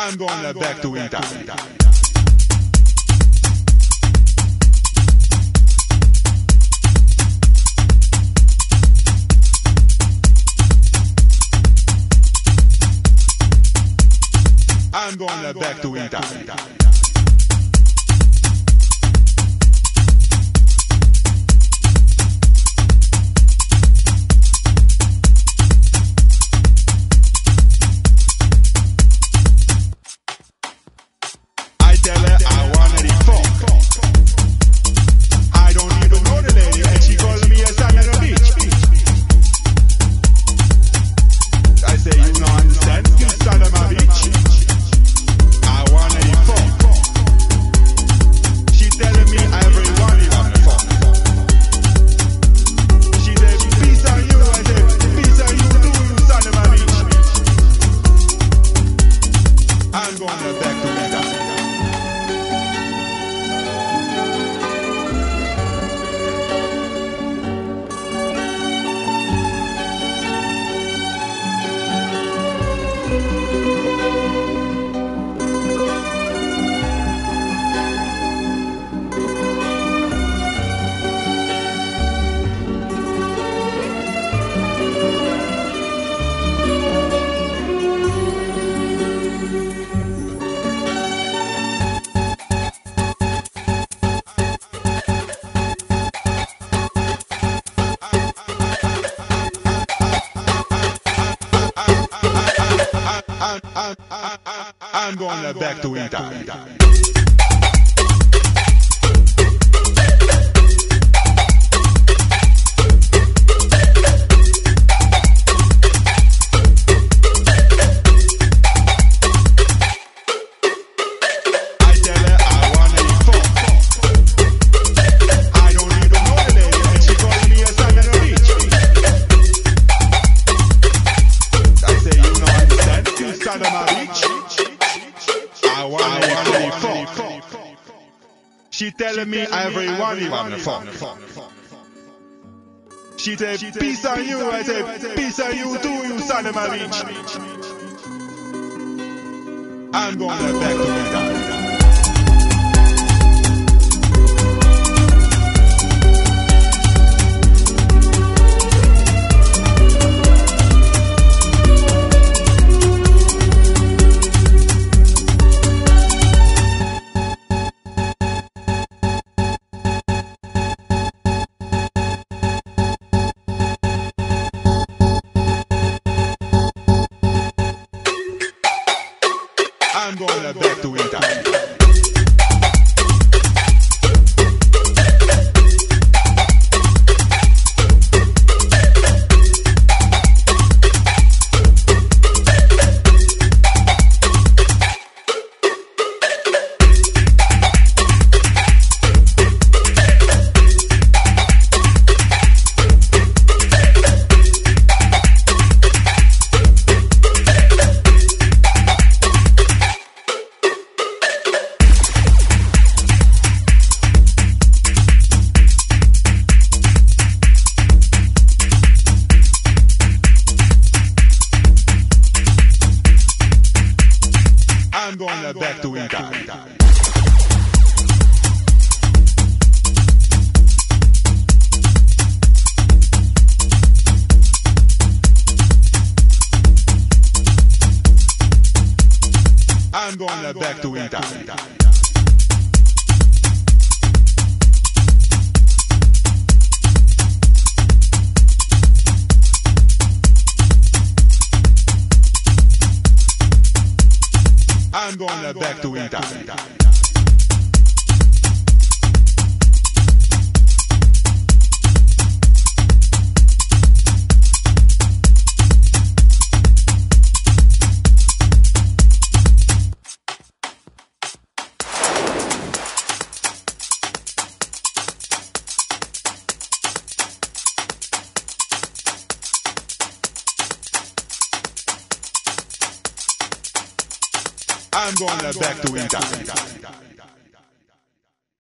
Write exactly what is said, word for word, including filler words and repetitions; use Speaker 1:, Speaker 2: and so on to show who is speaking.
Speaker 1: I'm going back to Italy. I'm going back to Italy. I tell her I wanna the fuck. I don't even know the lady, and she calls me a son on the beach. I say, you don't understand, you son of my beach. I wanna the fuck. She telling me every one you wanna fuck. She said, peace on you. I said, peace on you too, you son of my beach. I'm going back to Italy. I'm going back to Italy. She telling me every one you wanna fuck. She said, peace on you. I said, peace on you too, you son of a bitch. I'm going back to Italy. I'm going back to Italy. I'm going back to Italy. I'm going back to Italy. I'm going back to Italy. I'm going back to Italy.